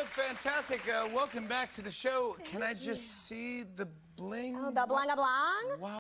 fantastic. Welcome back to the show. Can I just see the bling? Oh, the blang-a-blang? Wow.